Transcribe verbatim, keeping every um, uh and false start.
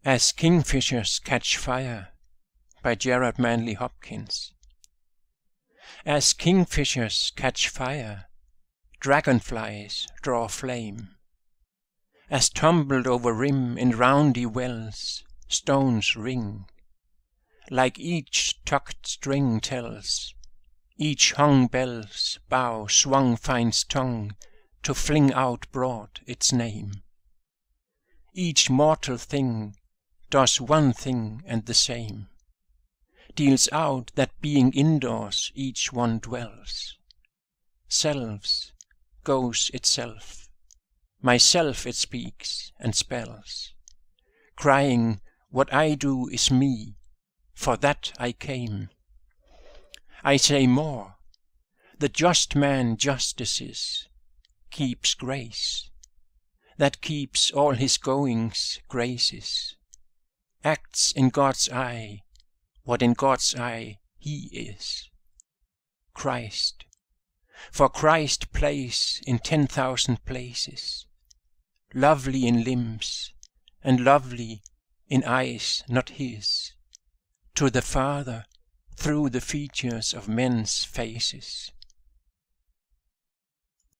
As Kingfishers Catch Fire by Gerard Manley Hopkins. As kingfishers catch fire, dragonflies draw flame. As tumbled over rim in roundy wells, stones ring, like each tucked string tells, each hung bell's bow swung finds tongue to fling out broad its name. Each mortal thing does one thing and the same, deals out that being indoors each one dwells. Selves goes itself, myself it speaks and spells, crying, what I do is me, for that I came. I say more, the just man justices, keeps grace, that keeps all his goings graces, acts in God's eye what in God's eye he is, Christ. For Christ plays in ten thousand places, lovely in limbs and lovely in eyes not his, to the Father through the features of men's faces.